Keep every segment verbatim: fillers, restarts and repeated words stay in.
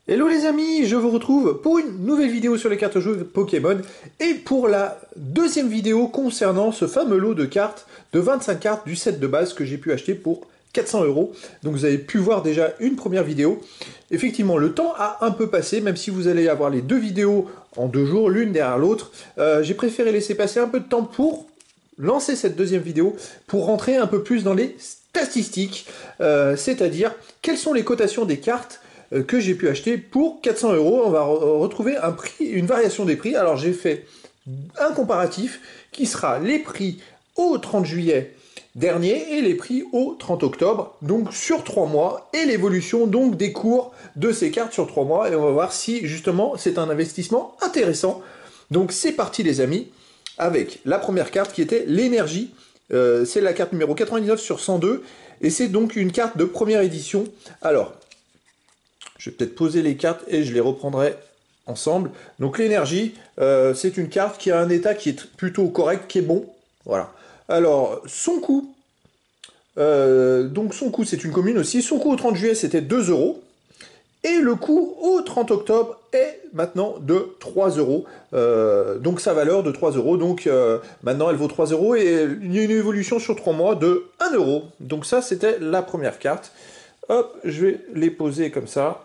Hello les amis, je vous retrouve pour une nouvelle vidéo sur les cartes jeux Pokémon et pour la deuxième vidéo concernant ce fameux lot de cartes, de vingt-cinq cartes du set de base que j'ai pu acheter pour quatre cents euros. Donc vous avez pu voir déjà une première vidéo. Effectivement, le temps a un peu passé, même si vous allez avoir les deux vidéos en deux jours, l'une derrière l'autre. Euh, j'ai préféré laisser passer un peu de temps pour lancer cette deuxième vidéo, pour rentrer un peu plus dans les statistiques, euh, c'est-à-dire quelles sont les cotations des cartes que j'ai pu acheter pour quatre cents euros. On va re retrouver un prix, une variation des prix. Alors j'ai fait un comparatif qui sera les prix au trente juillet dernier et les prix au trente octobre, donc sur trois mois, et l'évolution donc des cours de ces cartes sur trois mois, et on va voir si justement c'est un investissement intéressant. Donc c'est parti les amis, avec la première carte qui était l'énergie. Euh, c'est la carte numéro quatre-vingt-dix-neuf sur cent deux, et c'est donc une carte de première édition. Alors, je vais peut-être poser les cartes et je les reprendrai ensemble. Donc l'énergie, euh, c'est une carte qui a un état qui est plutôt correct, qui est bon. Voilà. Alors, son coût, euh, donc son coût c'est une commune aussi. Son coût au trente juillet c'était deux euros. Et le coût au trente octobre est maintenant de trois euros. Euh, donc sa valeur de trois euros. Donc euh, maintenant elle vaut trois euros et il y a une évolution sur trois mois de un euro. Donc ça c'était la première carte. Hop, je vais les poser comme ça.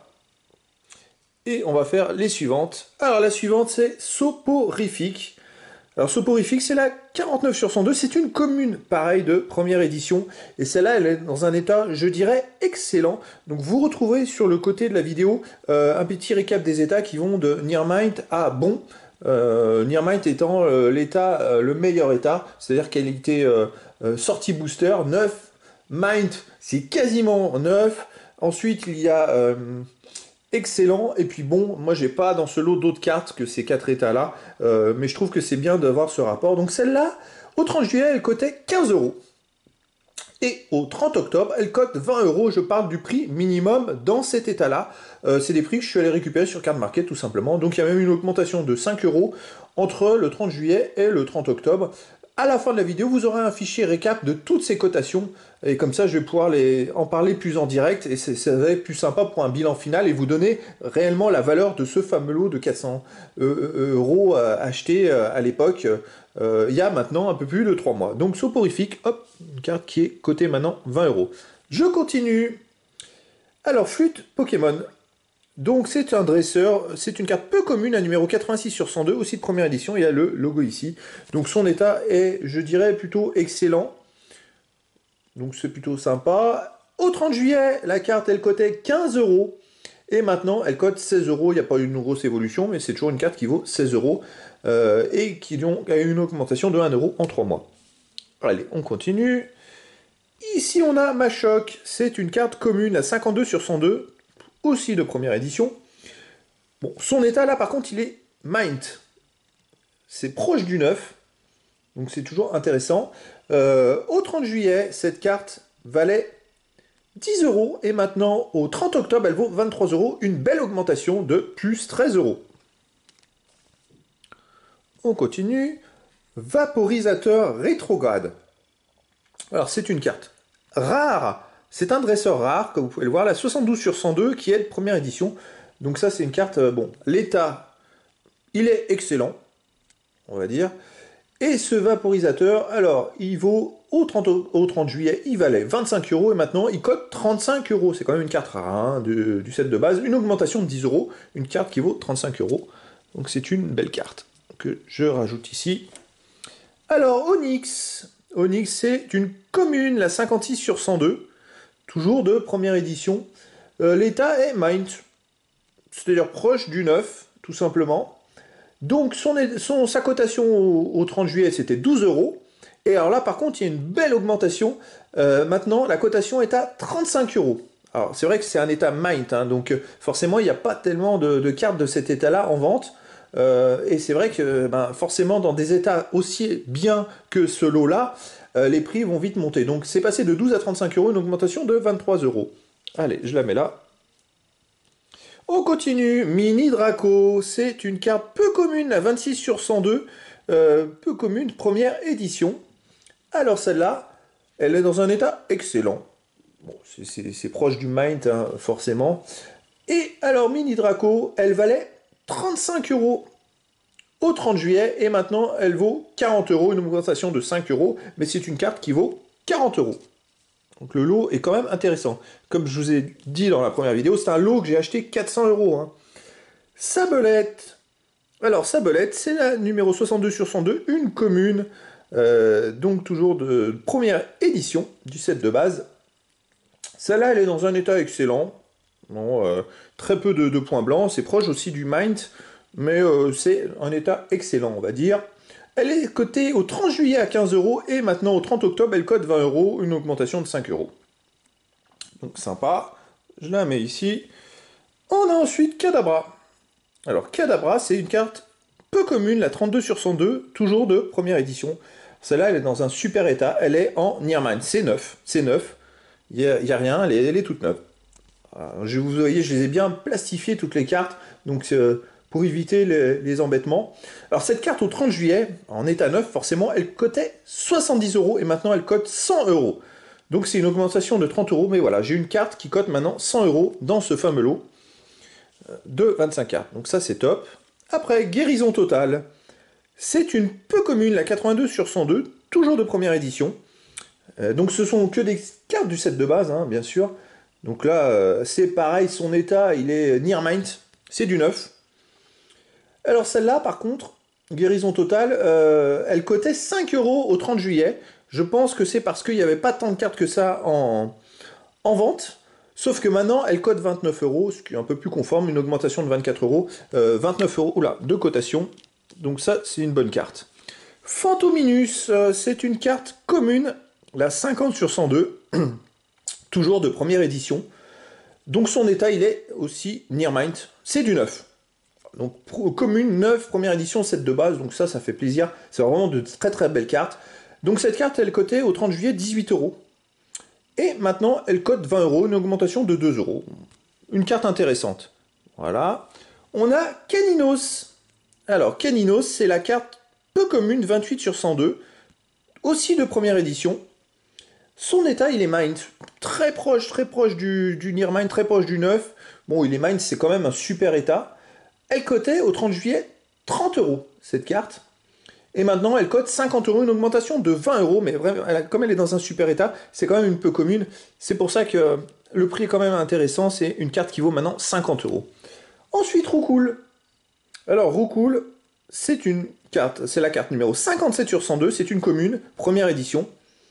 Et on va faire les suivantes. Alors la suivante c'est Soporifique. Alors Soporifique c'est la quarante-neuf sur cent deux, c'est une commune pareille de première édition. Et celle-là elle est dans un état je dirais excellent. Donc vous retrouverez sur le côté de la vidéo euh, un petit récap des états qui vont de Nearmind à bon. Euh, Nearmind étant euh, l'état, euh, le meilleur état, c'est-à-dire qualité euh, euh, sortie booster, neuf. Mind c'est quasiment neuf. Ensuite il y a... Euh, excellent, et puis bon, moi j'ai pas dans ce lot d'autres cartes que ces quatre états là, euh, mais je trouve que c'est bien d'avoir ce rapport. Donc celle-là, au trente juillet, elle cotait quinze euros. Et au trente octobre, elle cote vingt euros. Je parle du prix minimum dans cet état-là. Euh, c'est des prix que je suis allé récupérer sur Card Market tout simplement. Donc il y a même une augmentation de cinq euros entre le trente juillet et le trente octobre. À la fin de la vidéo, vous aurez un fichier récap de toutes ces cotations, et comme ça je vais pouvoir les, en parler plus en direct, et ça va être plus sympa pour un bilan final, et vous donner réellement la valeur de ce fameux lot de quatre cents euros acheté à l'époque, euh, il y a maintenant un peu plus de trois mois. Donc Soporifique, hop, une carte qui est cotée maintenant vingt euros. Je continue. Alors, Flûte Pokémon. Donc c'est un dresseur, c'est une carte peu commune, un numéro quatre-vingt-six sur cent deux, aussi de première édition, il y a le logo ici. Donc son état est, je dirais, plutôt excellent. Donc c'est plutôt sympa. Au trente juillet, la carte, elle cotait quinze euros. Et maintenant, elle cote seize euros. Il n'y a pas eu une grosse évolution, mais c'est toujours une carte qui vaut seize euros. Euh, et qui donc, a eu une augmentation de un euro en trois mois. Allez, on continue. Ici, on a Machoc. C'est une carte commune à cinquante-deux sur cent deux. Aussi de première édition. Bon, son état là par contre il est Mind. C'est proche du neuf, donc c'est toujours intéressant. Euh, au trente juillet, cette carte valait dix euros, et maintenant au trente octobre, elle vaut vingt-trois euros, une belle augmentation de plus treize euros. On continue. Vaporisateur rétrograde. Alors c'est une carte rare. C'est un dresseur rare, comme vous pouvez le voir, la soixante-douze sur cent deux, qui est de première édition. Donc ça, c'est une carte, euh, bon, l'état, il est excellent, on va dire. Et ce vaporisateur, alors, il vaut, au trente, au trente juillet, il valait vingt-cinq euros, et maintenant, il cote trente-cinq euros. C'est quand même une carte rare, hein, du, du set de base. Une augmentation de dix euros, une carte qui vaut trente-cinq euros. Donc c'est une belle carte, que je rajoute ici. Alors, Onyx. Onyx, c'est une commune, la cinquante-six sur cent deux. Toujours de première édition. Euh, l'état est Mind, c'est-à-dire proche du neuf, tout simplement. Donc son, son, sa cotation au, au trente juillet, c'était douze euros. Et alors là, par contre, il y a une belle augmentation. Euh, maintenant, la cotation est à trente-cinq euros. Alors, c'est vrai que c'est un état Mind, hein, donc forcément, il n'y a pas tellement de, de cartes de cet état-là en vente. Euh, et c'est vrai que ben, forcément, dans des états aussi bien que ce lot-là, Euh, les prix vont vite monter. Donc c'est passé de douze à trente-cinq euros, une augmentation de vingt-trois euros. Allez, je la mets là. On continue. Mini Draco, c'est une carte peu commune, à vingt-six sur cent deux, euh, peu commune, première édition. Alors celle-là, elle est dans un état excellent. Bon, c'est proche du Mind, hein, forcément. Et alors, Mini Draco, elle valait trente-cinq euros au trente juillet, et maintenant elle vaut quarante euros, une augmentation de cinq euros, mais c'est une carte qui vaut quarante euros. Donc le lot est quand même intéressant. Comme je vous ai dit dans la première vidéo, c'est un lot que j'ai acheté quatre cents euros. Hein. Sabelette. Alors Sabelette, c'est la numéro soixante-deux sur cent deux, une commune, euh, donc toujours de première édition du set de base. Celle-là, elle est dans un état excellent. Bon, euh, très peu de, de points blancs, c'est proche aussi du Mind, mais euh, c'est un état excellent, on va dire. Elle est cotée au trente juillet à quinze euros, et maintenant au trente octobre, elle cote vingt euros, une augmentation de cinq euros. Donc sympa, je la mets ici. On a ensuite Kadabra. Alors Kadabra, c'est une carte peu commune, la trente-deux sur cent deux, toujours de première édition. Celle-là, elle est dans un super état, elle est en Nearmind, c'est neuf, c'est neuf, il n'y a, a rien, elle est, elle est toute neuve. Alors, je, vous voyez, je les ai bien plastifiées toutes les cartes, donc euh, pour éviter les, les embêtements. Alors cette carte au trente juillet, en état neuf, forcément, elle cotait soixante-dix euros, et maintenant elle cote cent euros. Donc c'est une augmentation de trente euros, mais voilà, j'ai une carte qui cote maintenant cent euros dans ce fameux lot de vingt-cinq cartes. Donc ça c'est top. Après, guérison totale. C'est une peu commune, la quatre-vingt-deux sur cent deux, toujours de première édition. Euh, donc ce sont que des cartes du set de base, hein, bien sûr. Donc là, euh, c'est pareil, son état, il est near mind, c'est du neuf. Alors celle-là, par contre, guérison totale, euh, elle cotait cinq euros au trente juillet. Je pense que c'est parce qu'il n'y avait pas tant de cartes que ça en, en vente. Sauf que maintenant, elle cote vingt-neuf euros, ce qui est un peu plus conforme, une augmentation de vingt-quatre euros. Euh, vingt-neuf euros, oula, de cotation. Donc ça, c'est une bonne carte. Phantominus, euh, c'est une carte commune, la cinquante sur cent deux. Toujours de première édition. Donc son état, il est aussi near mind. C'est du neuf. Donc commune, neuf, première édition, set de base. Donc ça, ça fait plaisir. C'est vraiment de très très belles cartes. Donc cette carte, elle cotait au trente juillet dix-huit euros. Et maintenant, elle cote vingt euros, une augmentation de deux euros. Une carte intéressante. Voilà. On a Caninos. Alors, Caninos, c'est la carte peu commune, vingt-huit sur cent deux. Aussi de première édition. Son état, il est mind, très proche, très proche du, du near mind, très proche du neuf. Bon, il est mind, c'est quand même un super état. Elle cotait au trente juillet trente euros, cette carte. Et maintenant, elle cote cinquante euros, une augmentation de vingt euros. Mais vraiment, elle a, comme elle est dans un super état, c'est quand même une peu commune. C'est pour ça que le prix est quand même intéressant. C'est une carte qui vaut maintenant cinquante euros. Ensuite, Roucoule. Alors, Roucoule, c'est une carte, c'est la carte numéro cinquante-sept sur cent deux. C'est une commune, première édition.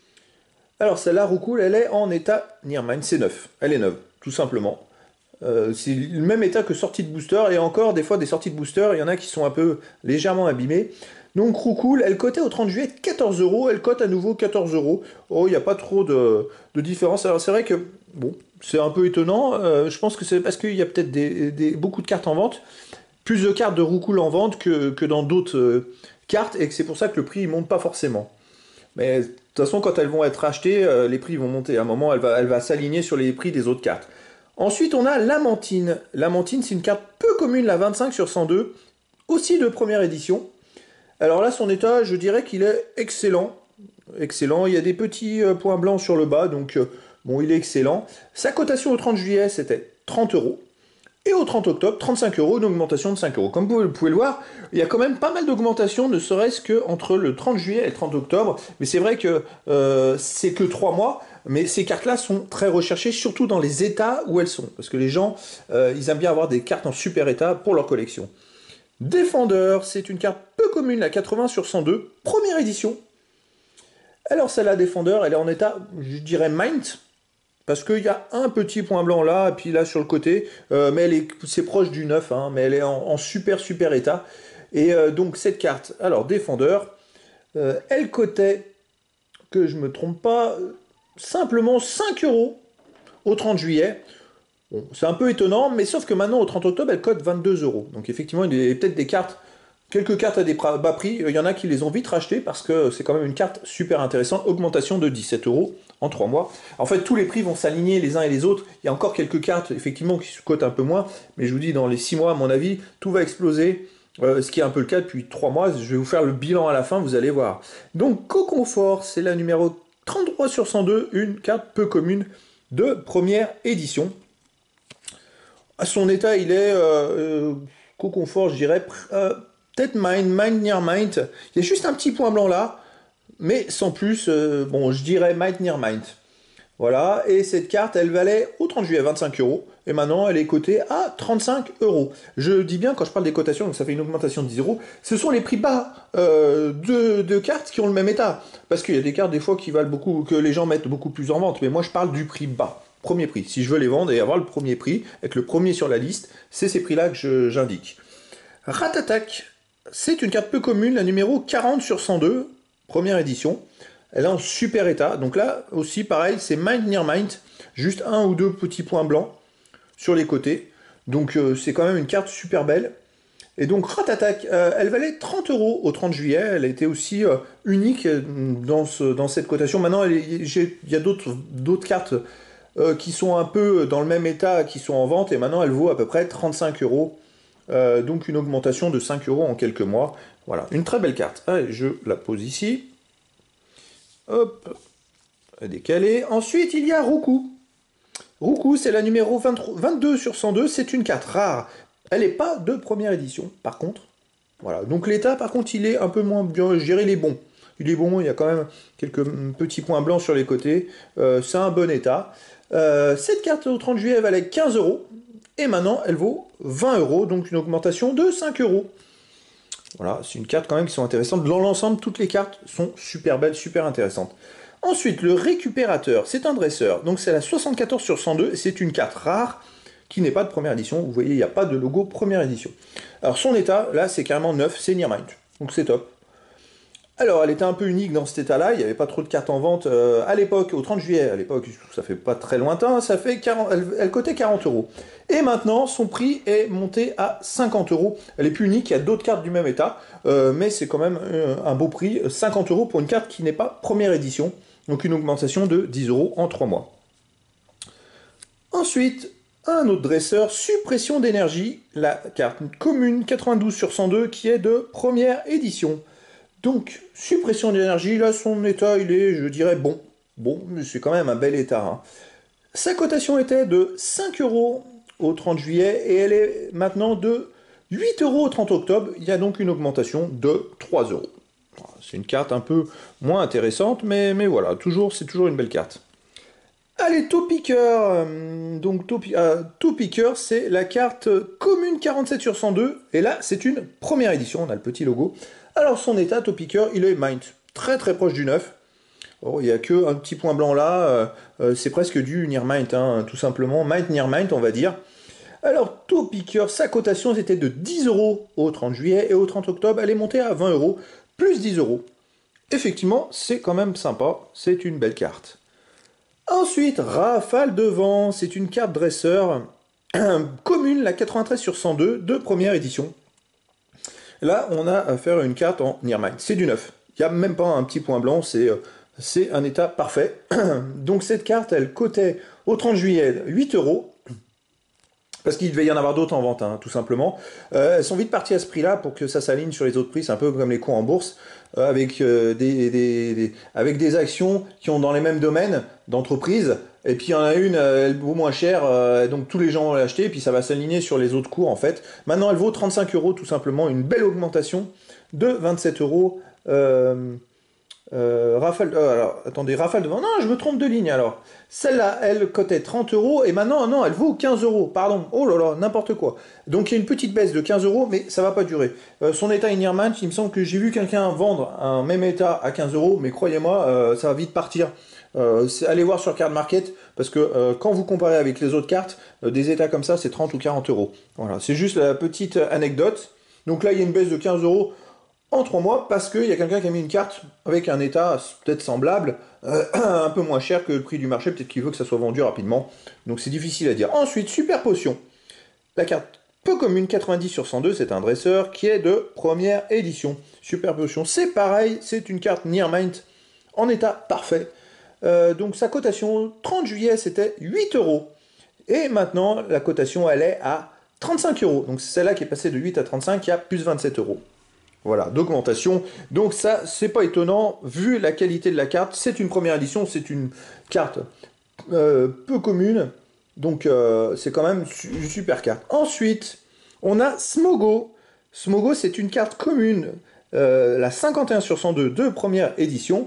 Alors celle-là, Roucoule, elle est en état near mind, c'est neuf. Elle est neuve, tout simplement. Euh, c'est le même état que sortie de booster, et encore, des fois, des sorties de booster, il y en a qui sont un peu légèrement abîmées. Donc Roucoule, elle cotait au trente juillet quatorze euros, elle cote à nouveau quatorze euros. Oh, il n'y a pas trop de, de différence. Alors c'est vrai que, bon, c'est un peu étonnant. Euh, je pense que c'est parce qu'il y a peut-être des, des, beaucoup de cartes en vente, plus de cartes de Roucoule en vente que, que dans d'autres euh, cartes, et que c'est pour ça que le prix ne monte pas forcément. Mais de toute façon, quand elles vont être achetées, euh, les prix vont monter. À un moment, elle va, elle va s'aligner sur les prix des autres cartes. Ensuite, on a Lamantine. Lamantine, c'est une carte peu commune, la vingt-cinq sur cent deux, aussi de première édition. Alors là, son état, je dirais qu'il est excellent. Excellent. Il y a des petits euh, points blancs sur le bas, donc euh, bon, il est excellent. Sa cotation au trente juillet, c'était trente euros. Et au trente octobre, trente-cinq euros, une augmentation de cinq euros. Comme vous pouvez le voir, il y a quand même pas mal d'augmentations, ne serait-ce qu'entre le trente juillet et le trente octobre. Mais c'est vrai que euh, c'est que trois mois, mais ces cartes-là sont très recherchées, surtout dans les états où elles sont. Parce que les gens, euh, ils aiment bien avoir des cartes en super état pour leur collection. Défendeur, c'est une carte peu commune, la quatre-vingts sur cent deux, première édition. Alors celle-là, Défendeur, elle est en état, je dirais, mind. Parce qu'il y a un petit point blanc là, et puis là sur le côté, euh, mais elle est, c'est proche du neuf, hein, mais elle est en, en super super état. Et euh, donc cette carte, alors Défendeur, euh, elle cotait, que je me trompe pas, simplement cinq euros au trente juillet. Bon, c'est un peu étonnant, mais sauf que maintenant au trente octobre, elle cote vingt-deux euros. Donc effectivement, il y a peut-être des cartes, quelques cartes à des bas prix, il y en a qui les ont vite rachetées parce que c'est quand même une carte super intéressante, augmentation de dix-sept euros en trois mois. En fait, tous les prix vont s'aligner les uns et les autres. Il y a encore quelques cartes, effectivement, qui se cotent un peu moins, mais je vous dis, dans les six mois, à mon avis, tout va exploser, euh, ce qui est un peu le cas depuis trois mois. Je vais vous faire le bilan à la fin, vous allez voir. Donc, Coconfort, c'est la numéro trente-trois sur cent deux, une carte peu commune de première édition. À son état, il est euh, euh, co-confort, je dirais, euh, peut-être Mind, Mind Near Mind. Il y a juste un petit point blanc là, mais sans plus, euh, bon, je dirais Mind Near Mind. Voilà, et cette carte, elle valait au trente juillet vingt-cinq euros, et maintenant elle est cotée à trente-cinq euros. Je dis bien, quand je parle des cotations, donc ça fait une augmentation de dix euros, ce sont les prix bas euh, de, de cartes qui ont le même état. Parce qu'il y a des cartes, des fois, qui valent beaucoup, que les gens mettent beaucoup plus en vente, mais moi je parle du prix bas. Premier prix. Si je veux les vendre et avoir le premier prix, être le premier sur la liste, c'est ces prix-là que j'indique. Ratatak, c'est une carte peu commune, la numéro quarante sur cent deux, première édition. Elle est en super état. Donc là aussi, pareil, c'est Mind Near Mind. Juste un ou deux petits points blancs sur les côtés. Donc euh, c'est quand même une carte super belle. Et donc Ratatak, euh, elle valait trente euros au trente juillet. Elle a été aussi euh, unique dans, ce, dans cette cotation. Maintenant, il y a d'autres cartes euh, qui sont un peu dans le même état, qui sont en vente. Et maintenant, elle vaut à peu près trente-cinq euros. Euh, donc une augmentation de cinq euros en quelques mois. Voilà, une très belle carte. Allez, je la pose ici. Hop, décalé. Ensuite, il y a Roku. Roku, c'est la numéro vingt-deux sur cent deux. C'est une carte rare. Elle n'est pas de première édition, par contre. Voilà. Donc l'état, par contre, il est un peu moins bien. Je dirais, il est bon. Il est bon, il y a quand même quelques petits points blancs sur les côtés. Euh, c'est un bon état. Euh, cette carte au trente juillet, elle valait quinze euros. Et maintenant, elle vaut vingt euros. Donc une augmentation de cinq euros. Voilà, c'est une carte quand même qui sont intéressantes. Dans l'ensemble, toutes les cartes sont super belles, super intéressantes. Ensuite, le récupérateur, c'est un dresseur. Donc c'est la soixante-quatorze sur cent deux. C'est une carte rare qui n'est pas de première édition. Vous voyez, il n'y a pas de logo première édition. Alors son état, là, c'est carrément neuf, c'est Near Mind. Donc c'est top. Alors, elle était un peu unique dans cet état-là, il n'y avait pas trop de cartes en vente euh, à l'époque, au trente juillet, à l'époque, ça fait pas très lointain, ça fait quarante, elle, elle cotait quarante euros. Et maintenant, son prix est monté à cinquante euros. Elle est plus unique, il y a d'autres cartes du même état, euh, mais c'est quand même euh, un beau prix, cinquante euros pour une carte qui n'est pas première édition, donc une augmentation de dix euros en trois mois. Ensuite, un autre dresseur, suppression d'énergie, la carte commune quatre-vingt-douze sur cent deux qui est de première édition. Donc, suppression d'énergie, là, son état, il est, je dirais, bon. Bon, mais c'est quand même un bel état. Hein. Sa cotation était de cinq euros au trente juillet, et elle est maintenant de huit euros au trente octobre. Il y a donc une augmentation de trois euros. C'est une carte un peu moins intéressante, mais, mais voilà, toujours, c'est toujours une belle carte. Allez, Taupiqueur. Donc, Taupiqueur, c'est la carte commune quarante-sept sur cent deux, et là, c'est une première édition, on a le petit logo. Alors son état, Taupiqueur, il est Mind, très très proche du neuf. Oh, il n'y a que un petit point blanc là, euh, euh, c'est presque du Near Mind, hein, tout simplement. Mind Near Mind, on va dire. Alors Taupiqueur, sa cotation c'était de dix euros au trente juillet, et au trente octobre, elle est montée à vingt euros, plus dix euros. Effectivement, c'est quand même sympa, c'est une belle carte. Ensuite, Rafale de vent, c'est une carte dresseur commune, la quatre-vingt-treize sur cent deux, de première édition. Là, on a affaire à une carte en Near Mind. C'est du neuf. Il n'y a même pas un petit point blanc, c'est un état parfait. Donc cette carte, elle cotait au trente juillet huit euros. Parce qu'il devait y en avoir d'autres en vente, hein, tout simplement. Euh, elles sont vite parties à ce prix-là pour que ça s'aligne sur les autres prix. C'est un peu comme les cours en bourse, euh, avec, euh, des, des, des, avec des actions qui ont dans les mêmes domaines d'entreprise. Et puis il y en a une, euh, elle vaut moins cher, euh, donc tous les gens vont l'acheter, et puis ça va s'aligner sur les autres cours en fait. Maintenant, elle vaut trente-cinq euros tout simplement, une belle augmentation de vingt-sept euros. Euh, Euh, Rafale, euh, alors, attendez, Rafale de vent, non, je me trompe de ligne alors. Celle-là, elle cotait trente euros, et maintenant, non, elle vaut quinze euros, pardon, oh là là, n'importe quoi. Donc il y a une petite baisse de quinze euros, mais ça va pas durer. Euh, son état Near Mind, il me semble que j'ai vu quelqu'un vendre un même état à quinze euros, mais croyez-moi, euh, ça va vite partir. Euh, allez voir sur Card Market, parce que euh, quand vous comparez avec les autres cartes, euh, des états comme ça, c'est trente ou quarante euros. Voilà, c'est juste la petite anecdote. Donc là, il y a une baisse de quinze euros. En trois mois, parce qu'il y a quelqu'un qui a mis une carte avec un état peut-être semblable, euh, un peu moins cher que le prix du marché, peut-être qu'il veut que ça soit vendu rapidement, donc c'est difficile à dire. Ensuite, Super Potion. La carte peu commune, quatre-vingt-dix sur cent deux, c'est un dresseur qui est de première édition. Super Potion, c'est pareil, c'est une carte Near Mind en état parfait. Euh, donc sa cotation, trente juillet, c'était huit euros. Et maintenant, la cotation, elle est à trente-cinq euros. Donc c'est celle-là qui est passée de huit à trente-cinq, il y a plus vingt-sept euros. Voilà, d'augmentation. Donc ça, c'est pas étonnant, vu la qualité de la carte. C'est une première édition, c'est une carte euh, peu commune. Donc euh, c'est quand même une super carte. Ensuite, on a Smogo. Smogo, c'est une carte commune, euh, la cinquante et un sur cent deux de première édition.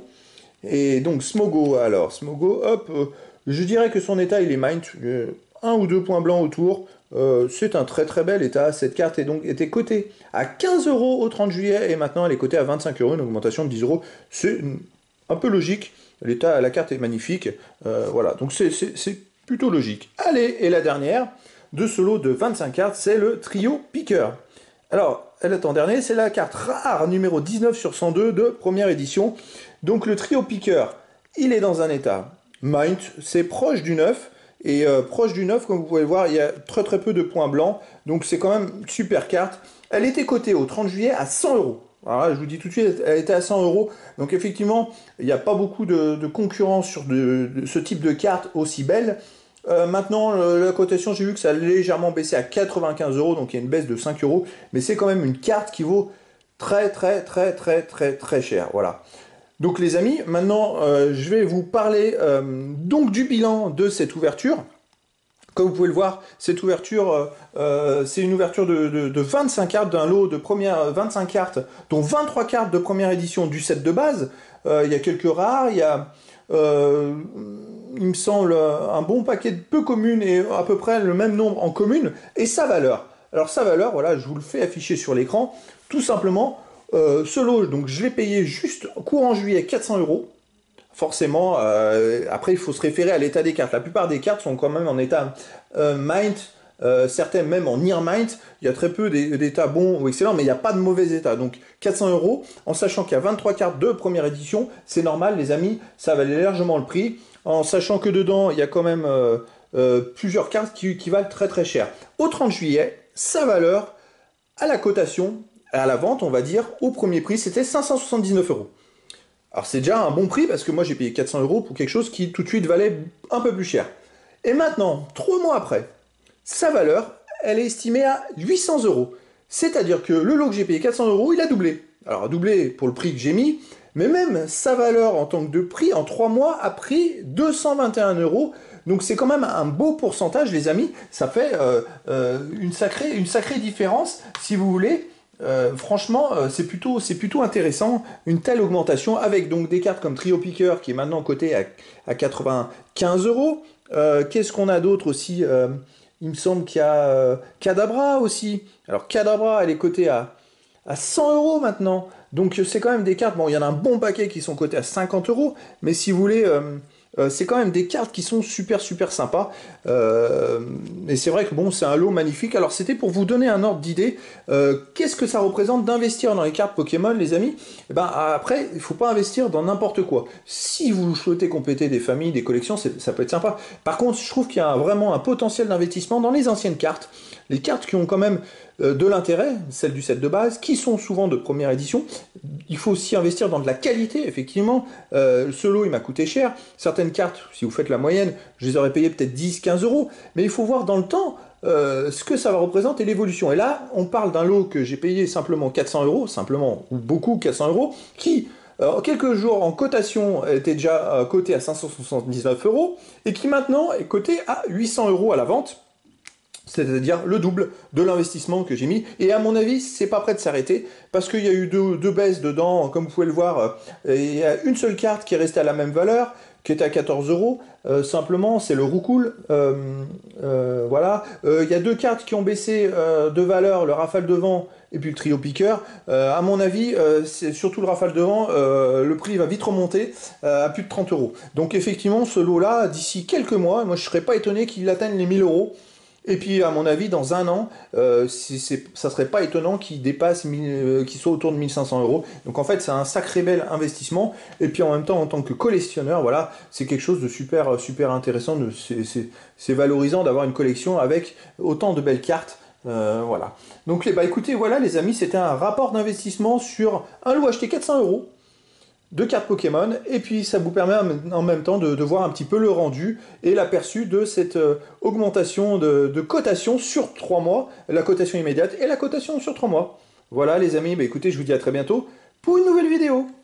Et donc Smogo, alors Smogo, hop, euh, je dirais que son état il est mint, euh, un ou deux points blancs autour. Euh, c'est un très très bel état. Cette carte est donc était cotée à quinze euros au trente juillet et maintenant elle est cotée à vingt-cinq euros, une augmentation de dix euros. C'est un peu logique. L'état, la carte est magnifique. Euh, voilà, donc c'est plutôt logique. Allez, et la dernière de ce lot de vingt-cinq cartes, c'est le trio piqueur. Alors, elle est en dernier, c'est la carte rare numéro dix-neuf sur cent deux de première édition. Donc le trio piqueur, il est dans un état mint, c'est proche du neuf. Et euh, proche du neuf, comme vous pouvez le voir, il y a très très peu de points blancs. Donc c'est quand même une super carte. Elle était cotée au trente juillet à cent euros. Alors là, je vous dis tout de suite, elle était à cent euros. Donc effectivement, il n'y a pas beaucoup de, de concurrence sur de, de ce type de carte aussi belle. Euh, maintenant, le, la cotation, j'ai vu que ça a légèrement baissé à quatre-vingt-quinze euros. Donc il y a une baisse de cinq euros. Mais c'est quand même une carte qui vaut très très très très très très cher. Voilà. Donc les amis, maintenant euh, je vais vous parler euh, donc du bilan de cette ouverture. Comme vous pouvez le voir, cette ouverture, euh, c'est une ouverture de, de, de vingt-cinq cartes, d'un lot de première vingt-cinq cartes, dont vingt-trois cartes de première édition du set de base. Euh, il y a quelques rares, il y a, euh, il me semble, un bon paquet de peu communes et à peu près le même nombre en communes, et sa valeur. Alors sa valeur, voilà, je vous le fais afficher sur l'écran, tout simplement. Euh, ce lot, donc je l'ai payé juste courant juillet quatre cents euros. Forcément, euh, après il faut se référer à l'état des cartes. La plupart des cartes sont quand même en état euh, mint, euh, certaines même en near mint. Il y a très peu d'états bons ou excellents, mais il n'y a pas de mauvais état. Donc quatre cents euros, en sachant qu'il y a vingt-trois cartes de première édition, c'est normal les amis, ça valait largement le prix. En sachant que dedans, il y a quand même euh, euh, plusieurs cartes qui, qui valent très très cher. Au trente juillet, sa valeur à la cotation, à la vente, on va dire, au premier prix, c'était cinq cent soixante-dix-neuf euros. Alors c'est déjà un bon prix, parce que moi j'ai payé quatre cents euros pour quelque chose qui tout de suite valait un peu plus cher. Et maintenant, trois mois après, sa valeur, elle est estimée à huit cents euros. C'est-à-dire que le lot que j'ai payé quatre cents euros, il a doublé. Alors doublé pour le prix que j'ai mis, mais même sa valeur en tant que de prix, en trois mois, a pris deux cent vingt et un euros. Donc c'est quand même un beau pourcentage, les amis. Ça fait euh, euh, une, sacrée, une sacrée différence, si vous voulez. Euh, franchement, euh, c'est plutôt, c'est plutôt intéressant, une telle augmentation, avec donc des cartes comme Trio Piqueur, qui est maintenant cotée à, à quatre-vingt-quinze euros. Euh, Qu'est-ce qu'on a d'autre aussi? euh, Il me semble qu'il y a euh, Kadabra aussi. Alors Kadabra, elle est cotée à, à cent euros maintenant. Donc c'est quand même des cartes, bon, il y en a un bon paquet qui sont cotées à cinquante euros, mais si vous voulez... Euh, Euh, c'est quand même des cartes qui sont super super sympas. Euh, et c'est vrai que bon, c'est un lot magnifique. Alors c'était pour vous donner un ordre d'idée. Euh, Qu'est-ce que ça représente d'investir dans les cartes Pokémon, les amis? Et ben, après, il ne faut pas investir dans n'importe quoi. Si vous souhaitez compléter des familles, des collections, ça peut être sympa. Par contre, je trouve qu'il y a vraiment un potentiel d'investissement dans les anciennes cartes. Les cartes qui ont quand même euh, de l'intérêt, celles du set de base, qui sont souvent de première édition. Il faut aussi investir dans de la qualité, effectivement. Euh, ce lot, il m'a coûté cher. Certaines cartes, si vous faites la moyenne, je les aurais payées peut-être dix à quinze euros. Mais il faut voir dans le temps euh, ce que ça va représenter et l'évolution. Et là, on parle d'un lot que j'ai payé simplement quatre cents euros, simplement, ou beaucoup quatre cents euros, qui... Alors, quelques jours en cotation était déjà euh, coté à cinq cent soixante-dix-neuf euros et qui maintenant est coté à huit cents euros à la vente. C'est-à-dire le double de l'investissement que j'ai mis. Et à mon avis, c'est pas prêt de s'arrêter, parce qu'il y a eu deux, deux baisses dedans, comme vous pouvez le voir. Il y a une seule carte qui est restée à la même valeur, qui était à quatorze euros. Euh, simplement, c'est le Roucoule. Euh, euh, voilà. Euh, il y a deux cartes qui ont baissé euh, de valeur, le Rafale de Vent et puis le Trio Piqueur. Euh, à mon avis, euh, c'est surtout le Rafale de Vent, euh, le prix va vite remonter euh, à plus de trente euros. Donc effectivement, ce lot-là, d'ici quelques mois, moi je serais pas étonné qu'il atteigne les mille euros. Et puis, à mon avis, dans un an, euh, c'est, c'est, ça serait pas étonnant qu'il dépasse, euh, qu'il soit autour de mille cinq cents euros. Donc, en fait, c'est un sacré bel investissement. Et puis, en même temps, en tant que collectionneur, voilà, c'est quelque chose de super, super intéressant. De, c'est, c'est, c'est valorisant d'avoir une collection avec autant de belles cartes. Euh, voilà. Donc, bah, écoutez, voilà, les amis, c'était un rapport d'investissement sur un lot acheté quatre cents euros. De cartes Pokémon, et puis ça vous permet en même temps de, de voir un petit peu le rendu et l'aperçu de cette euh, augmentation de, de cotation sur trois mois, la cotation immédiate et la cotation sur trois mois. Voilà les amis, bah écoutez, je vous dis à très bientôt pour une nouvelle vidéo.